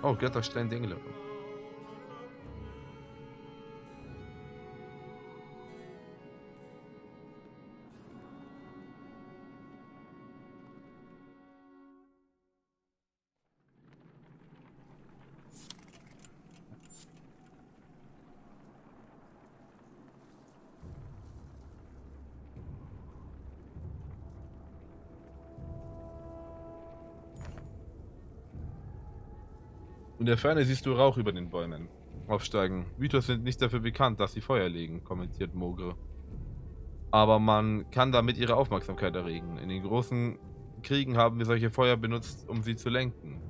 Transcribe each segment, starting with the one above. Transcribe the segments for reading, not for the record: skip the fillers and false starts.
Oh, Götterstein Dingle. In der Ferne siehst du Rauch über den Bäumen aufsteigen. Mythos sind nicht dafür bekannt, dass sie Feuer legen, kommentiert Mogre. Aber man kann damit ihre Aufmerksamkeit erregen. In den großen Kriegen haben wir solche Feuer benutzt, um sie zu lenken.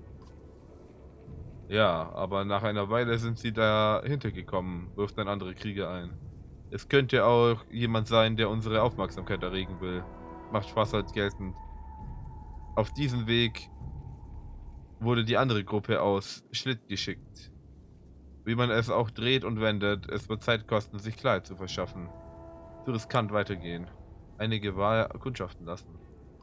Ja, aber nach einer Weile sind sie dahinter gekommen, wirft ein anderer Krieger ein. Es könnte auch jemand sein, der unsere Aufmerksamkeit erregen will. Macht Fassad geltend. Auf diesem Weg wurde die andere Gruppe aus Schlitt geschickt. Wie man es auch dreht und wendet, es wird Zeit kosten, sich Klarheit zu verschaffen. Zu riskant weitergehen. Einige Kundschaften lassen.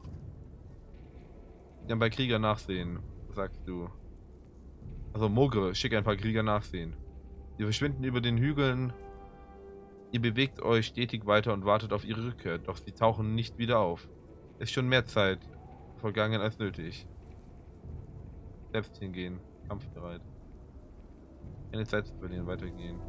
Dann bei Krieger nachsehen, sagst du. Also Mogre, schick ein paar Krieger nachsehen. Sie verschwinden über den Hügeln. Ihr bewegt euch stetig weiter und wartet auf ihre Rückkehr, doch sie tauchen nicht wieder auf. Es ist schon mehr Zeit vergangen als nötig. Selbst hingehen, kampfbereit. Keine Zeit zu verlieren, weitergehen.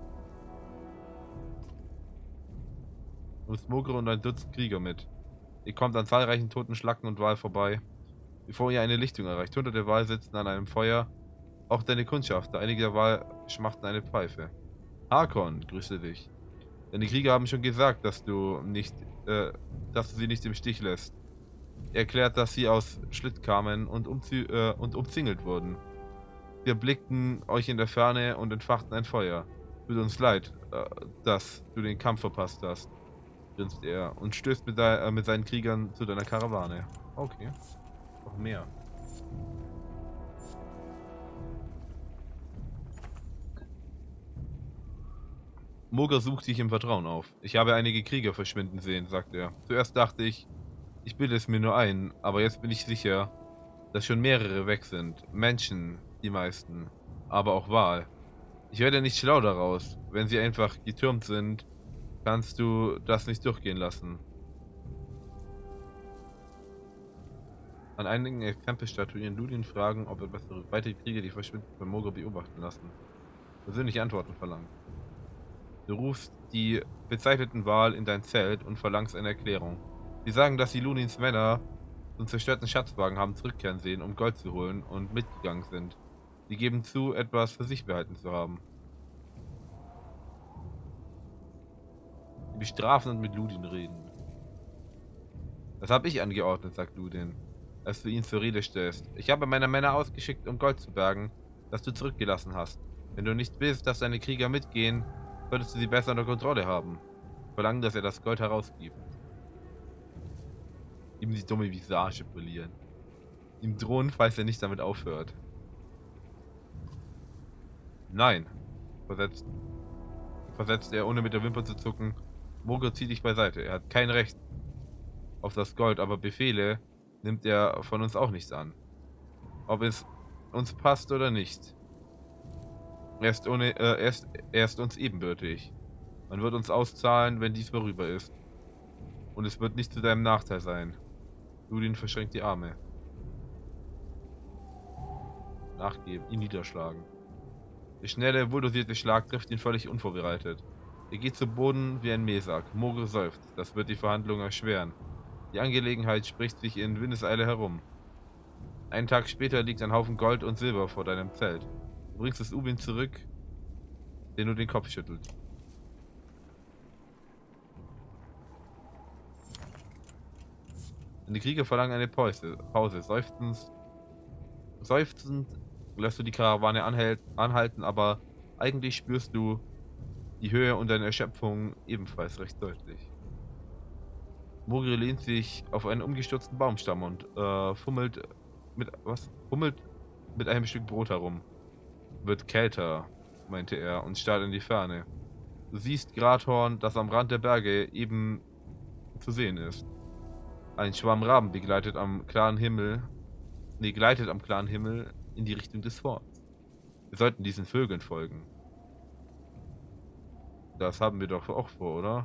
Du musst Mogre und ein Dutzend Krieger mit. Ihr kommt an zahlreichen toten Schlacken und Wal vorbei, bevor ihr eine Lichtung erreicht. Hunderte Wal sitzen an einem Feuer. Auch deine Kundschafter, einige der Wal schmachten eine Pfeife. Harkon, grüße dich. Deine Krieger haben schon gesagt, dass du sie nicht im Stich lässt. Er erklärt, dass sie aus Schlitt kamen und umzingelt wurden. Wir blickten euch in der Ferne und entfachten ein Feuer. Tut uns leid, dass du den Kampf verpasst hast, grinst er und stößt mit seinen Kriegern zu deiner Karawane. Okay, noch mehr. Moga sucht sich im Vertrauen auf. Ich habe einige Krieger verschwinden sehen, sagt er. Zuerst dachte ich bilde es mir nur ein, aber jetzt bin ich sicher, dass schon mehrere weg sind. Menschen, die meisten, aber auch Wal. Ich werde nicht schlau daraus. Wenn sie einfach getürmt sind, kannst du das nicht durchgehen lassen. An einigen Exempelstatuen Ludin fragen, ob etwas weitere Krieger die Verschwinden von Moga beobachten lassen. Persönliche Antworten verlangen. Du rufst die bezeichneten Wal in dein Zelt und verlangst eine Erklärung. Sie sagen, dass sie Lunins Männer zum zerstörten Schatzwagen haben zurückkehren sehen, um Gold zu holen und mitgegangen sind. Sie geben zu, etwas für sich behalten zu haben. Sie bestrafen und mit Ludin reden. Das habe ich angeordnet, sagt Ludin, als du ihn zur Rede stellst. Ich habe meine Männer ausgeschickt, um Gold zu bergen, das du zurückgelassen hast. Wenn du nicht willst, dass deine Krieger mitgehen, solltest du sie besser unter Kontrolle haben. Verlangen, dass er das Gold herausgibt. Ihm die dumme Visage polieren. Ihm drohen, falls er nicht damit aufhört. Nein, versetzt er, ohne mit der Wimper zu zucken. Mogo zieht dich beiseite. Er hat kein Recht auf das Gold, aber Befehle nimmt er von uns auch nicht an. Ob es uns passt oder nicht. Er ist uns ebenbürtig. Man wird uns auszahlen, wenn dies vorüber ist. Und es wird nicht zu deinem Nachteil sein. Ludin verschränkt die Arme. Nachgeben, ihn niederschlagen. Der schnelle, wohldosierte Schlag trifft ihn völlig unvorbereitet. Er geht zu Boden wie ein Mesak. Mogre seufzt. Das wird die Verhandlungen erschweren. Die Angelegenheit spricht sich in Windeseile herum. Einen Tag später liegt ein Haufen Gold und Silber vor deinem Zelt. Du bringst es Ubin zurück, der nur den Kopf schüttelt. Die Krieger verlangen eine Pause. Seufzend lässt du die Karawane anhalten, aber eigentlich spürst du die Höhe und deine Erschöpfung ebenfalls recht deutlich. Mogri lehnt sich auf einen umgestürzten Baumstamm und fummelt mit einem Stück Brot herum. Wird kälter, meinte er und starrt in die Ferne. Du siehst Grathorn, das am Rand der Berge eben zu sehen ist. Ein Schwarm Raben gleitet am klaren Himmel in die Richtung des Forts. Wir sollten diesen Vögeln folgen. Das haben wir doch auch vor, oder?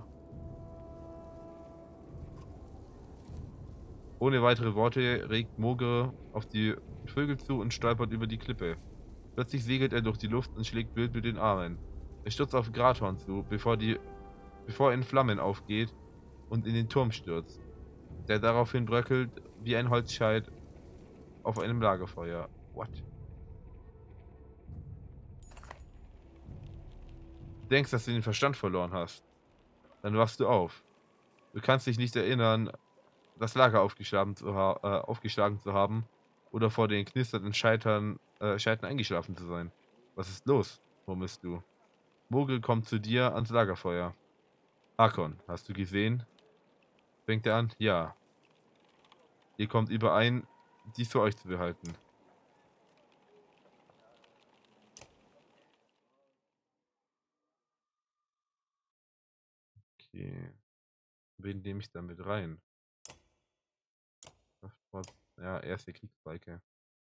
Ohne weitere Worte regt Mogre auf die Vögel zu und stolpert über die Klippe. Plötzlich segelt er durch die Luft und schlägt wild mit den Armen. Er stürzt auf Grathorn zu, bevor er in Flammen aufgeht und in den Turm stürzt, der daraufhin bröckelt wie ein Holzscheit auf einem Lagerfeuer. What? Du denkst, dass du den Verstand verloren hast. Dann wachst du auf. Du kannst dich nicht erinnern, das Lager aufgeschlagen zu haben oder vor den knisternden Scheiten eingeschlafen zu sein. Was ist los? Murmelst du. Mogel kommt zu dir ans Lagerfeuer. Hakon, hast du gesehen? Fängt er an? Ja. Ihr kommt überein, dies für euch zu behalten. Okay. Wen nehme ich da mit rein? Ja, erste Kriegsbeike.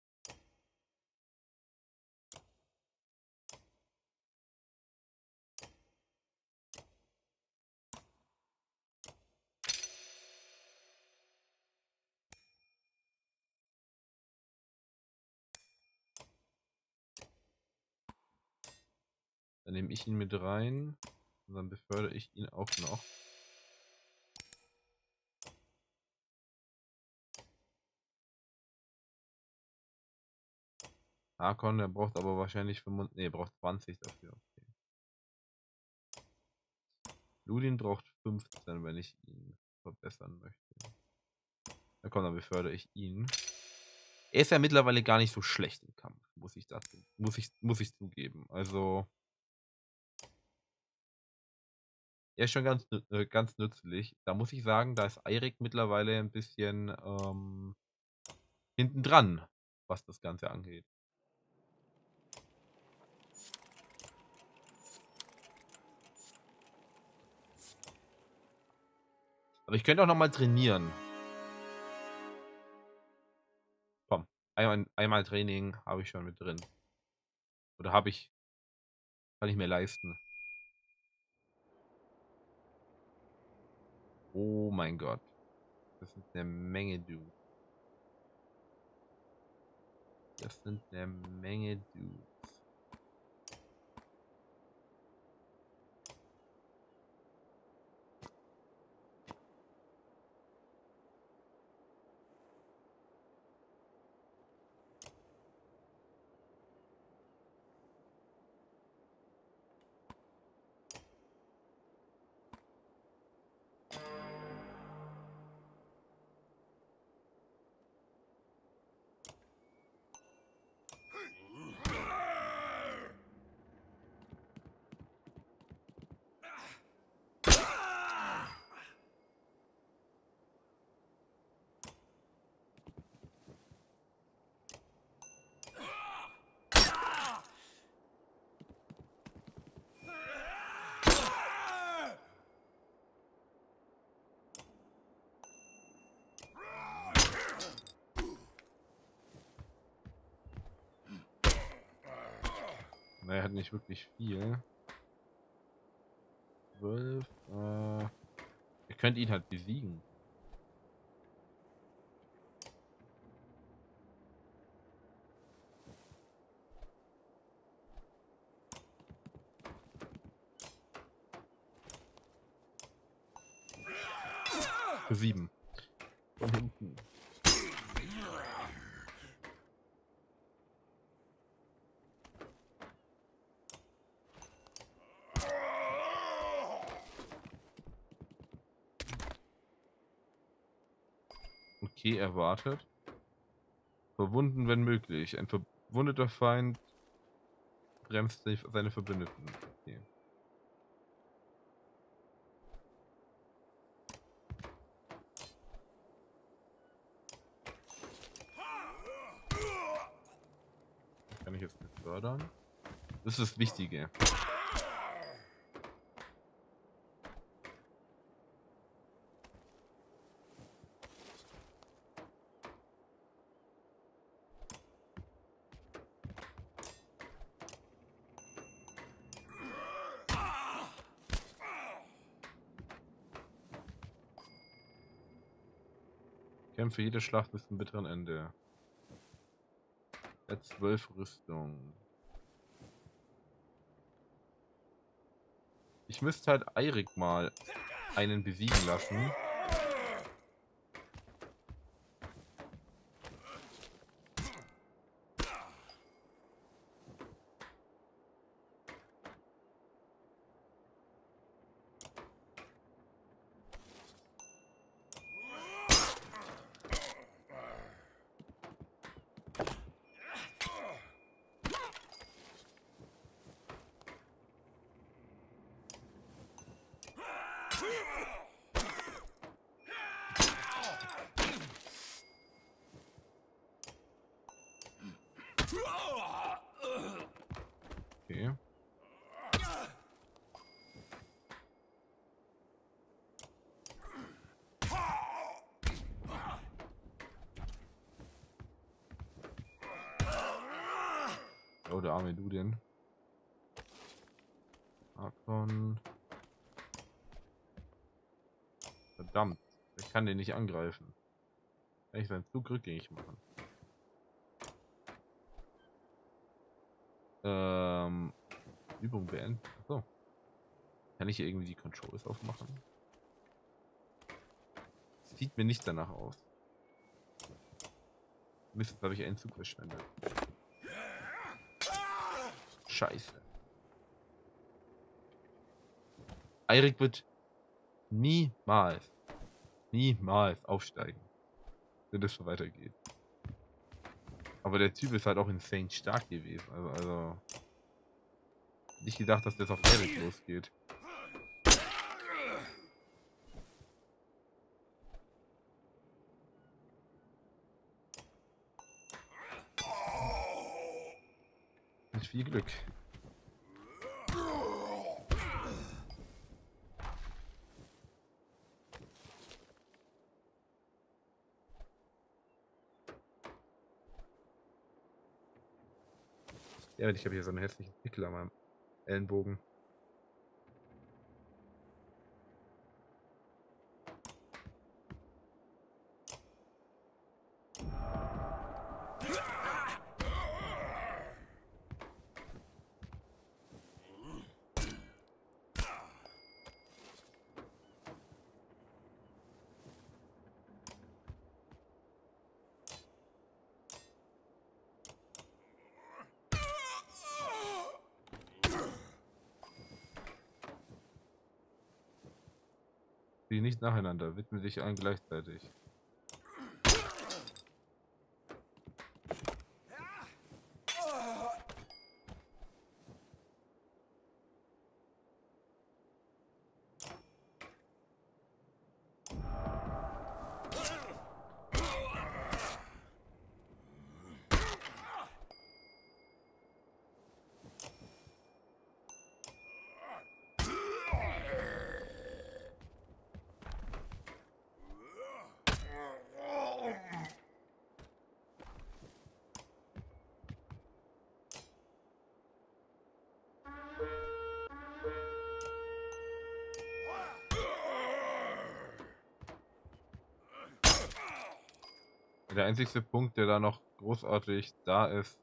Dann nehme ich ihn mit rein. Und dann befördere ich ihn auch noch. Hakon, der braucht aber wahrscheinlich 25. Ne, braucht 20 dafür. Okay. Ludin braucht 15, wenn ich ihn verbessern möchte. Na komm, dann befördere ich ihn. Er ist ja mittlerweile gar nicht so schlecht im Kampf, muss ich zugeben. Also, er ist schon ganz nützlich. Da muss ich sagen, da ist Eirik mittlerweile ein bisschen hinten dran, was das Ganze angeht. Aber ich könnte auch noch mal trainieren. Komm, einmal Training habe ich schon mit drin. Oder kann ich mir leisten. Oh mein Gott. Das sind eine Menge Dudes. Das sind eine Menge Dudes. Naja, hat nicht wirklich viel. 12. Ihr könnt ihn halt besiegen. Für 7. Von hinten. Okay, erwartet. Verwunden, wenn möglich. Ein verwundeter Feind bremst seine Verbündeten. Okay. Kann ich jetzt befördern? Das ist das Wichtige. Kämpfe jede Schlacht bis zum bitteren Ende. Jetzt 12 Rüstung. Ich müsste halt Eirik mal einen besiegen lassen. Okay. Oh, der arme Dudin. Arkon. Verdammt. Ich kann den nicht angreifen. Kann ich seinen Zug rückgängig machen. Übung beenden. Achso. Kann ich hier irgendwie die Controls aufmachen? Sieht mir nicht danach aus. Mist, jetzt habe ich einen Zug verschwendet. Scheiße. Eirik wird niemals aufsteigen, wenn das so weitergeht. Aber der Typ ist halt auch insane stark gewesen. Also nicht gedacht, dass das auf Eirik losgeht. Mit viel Glück. Ja, ich habe hier so einen hässlichen Pickel an meinem Ellenbogen. Die nicht nacheinander, widmen sich allen gleichzeitig. Der einzigste Punkt, der da noch großartig da ist,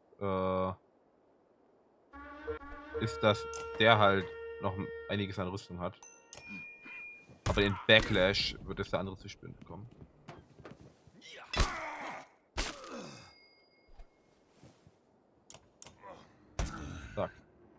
ist, dass der halt noch einiges an Rüstung hat. Aber den Backlash wird es der andere zu spüren bekommen. Zack.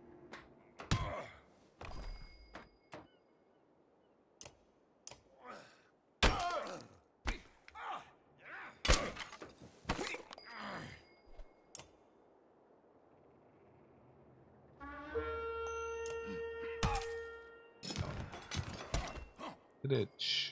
Glitch.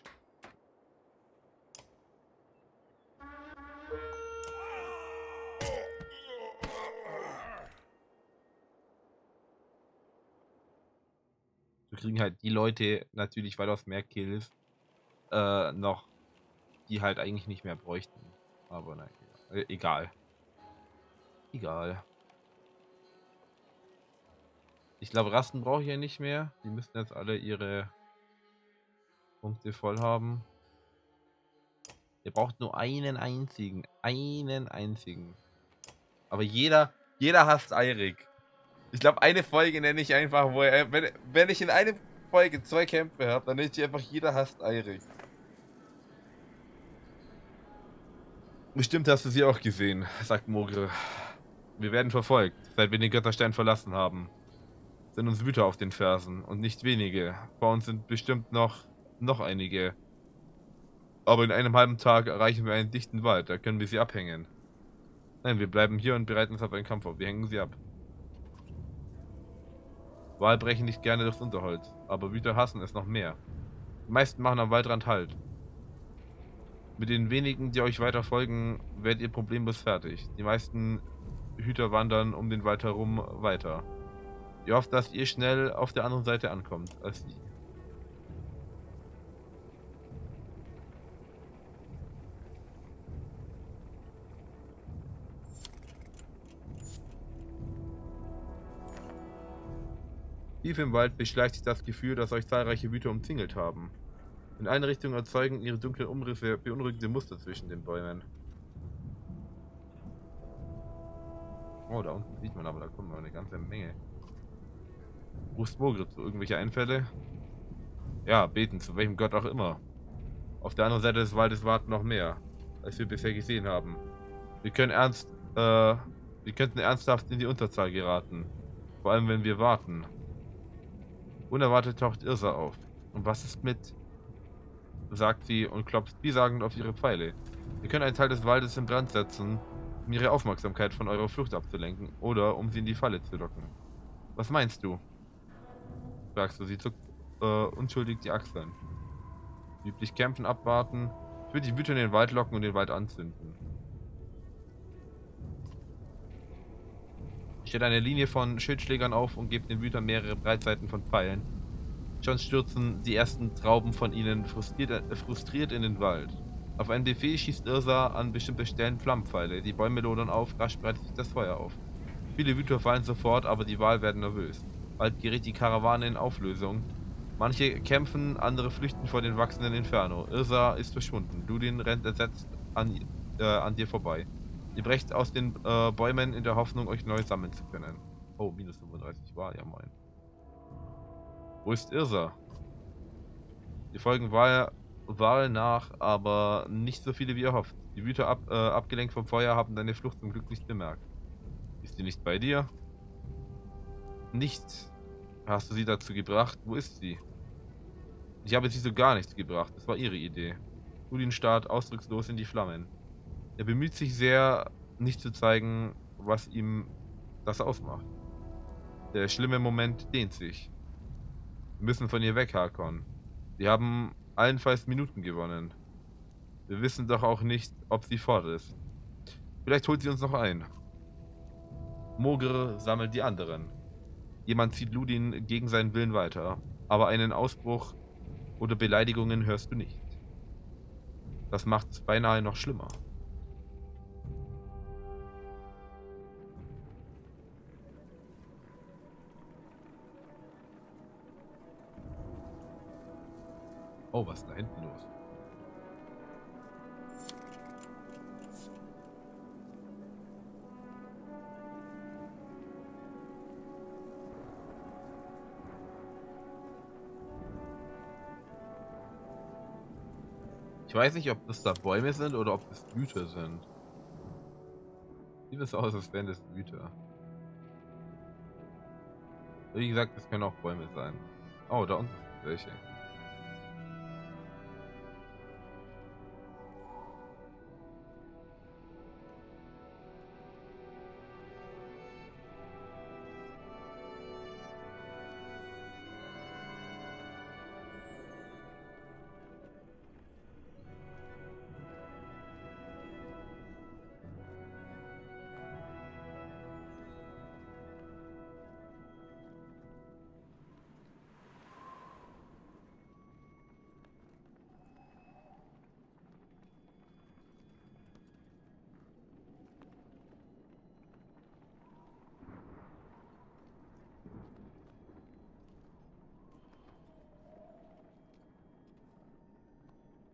Wir kriegen halt die Leute natürlich weitaus mehr Kills noch, die halt eigentlich nicht mehr bräuchten. Aber nein, egal. Egal. Ich glaube, Rasten brauche ich ja nicht mehr. Die müssten jetzt alle ihre Punkte voll haben. Ihr braucht nur einen einzigen. Einen einzigen. Aber jeder hasst Eirik. Ich glaube, eine Folge nenne ich einfach, wo er, wenn ich in einer Folge 2 Kämpfe habe, dann nenne ich einfach jeder hasst Eirik. Bestimmt hast du sie auch gesehen, sagt Mogre. Wir werden verfolgt, seit wir den Götterstein verlassen haben. Sind uns Wüter auf den Fersen und nicht wenige. Vor uns sind bestimmt noch einige. Aber in einem halben Tag erreichen wir einen dichten Wald, da können wir sie abhängen. Nein, wir bleiben hier und bereiten uns auf einen Kampf vor. Wir hängen sie ab. Wal brechen nicht gerne durchs Unterholz, aber Wüter hassen es noch mehr. Die meisten machen am Waldrand Halt. Mit den wenigen, die euch weiter folgen, werdet ihr problemlos fertig. Die meisten Hüter wandern um den Wald herum weiter. Ihr hofft, dass ihr schnell auf der anderen Seite ankommt als sie. Tief im Wald beschleicht sich das Gefühl, dass euch zahlreiche Wüter umzingelt haben. In eine Richtung erzeugen ihre dunklen Umrisse beunruhigende Muster zwischen den Bäumen. Oh, da unten sieht man aber, da kommen wir eine ganze Menge. Rufst Mogre zu irgendwelche Einfälle? Ja, beten, zu welchem Gott auch immer. Auf der anderen Seite des Waldes warten noch mehr, als wir bisher gesehen haben. Wir können wir könnten ernsthaft in die Unterzahl geraten. Vor allem, wenn wir warten. Unerwartet taucht Irsa auf. Und was ist mit? Sagt sie und klopft vielsagend auf ihre Pfeile. Wir können einen Teil des Waldes in Brand setzen, um ihre Aufmerksamkeit von eurer Flucht abzulenken oder um sie in die Falle zu locken. Was meinst du? Fragst du, sie zuckt unschuldig die Achseln. Üblich kämpfen, abwarten. Ich würde die Wüter in den Wald locken und den Wald anzünden. Stellt eine Linie von Schildschlägern auf und gebt den Wütern mehrere Breitseiten von Pfeilen. Schon stürzen die ersten Trauben von ihnen frustriert in den Wald. Auf einen Befehl schießt Irsa an bestimmte Stellen Flammenpfeile. Die Bäume lodern auf, rasch breitet sich das Feuer auf. Viele Wüter fallen sofort, aber die Wahl werden nervös. Bald gerät die Karawane in Auflösung. Manche kämpfen, andere flüchten vor dem wachsenden Inferno. Irsa ist verschwunden. Ludin rennt entsetzt an dir vorbei. Ihr brecht aus den Bäumen in der Hoffnung, euch neu sammeln zu können. Oh, minus 35 war ja moin. Wo ist Irsa? Die folgen Wahl nach, aber nicht so viele wie ihr hofft. Die Wüter abgelenkt vom Feuer haben deine Flucht zum Glück nicht bemerkt. Ist sie nicht bei dir? Nicht. Hast du sie dazu gebracht? Wo ist sie? Ich habe sie so gar nichts gebracht. Das war ihre Idee. Udin starrt ausdruckslos in die Flammen. Er bemüht sich sehr, nicht zu zeigen, was ihm das ausmacht. Der schlimme Moment dehnt sich. Wir müssen von ihr weg, Hakon. Wir haben allenfalls Minuten gewonnen. Wir wissen doch auch nicht, ob sie fort ist. Vielleicht holt sie uns noch ein. Mogre sammelt die anderen. Jemand zieht Ludin gegen seinen Willen weiter, aber einen Ausbruch oder Beleidigungen hörst du nicht. Das macht es beinahe noch schlimmer. Oh, was ist da hinten los? Ich weiß nicht, ob das da Bäume sind oder ob das Güter sind. Sieht es aus, als wären das Güter. Wie gesagt, das können auch Bäume sein. Oh, da unten sind welche.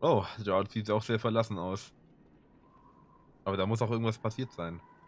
Oh, dort sieht auch sehr verlassen aus. Aber da muss auch irgendwas passiert sein.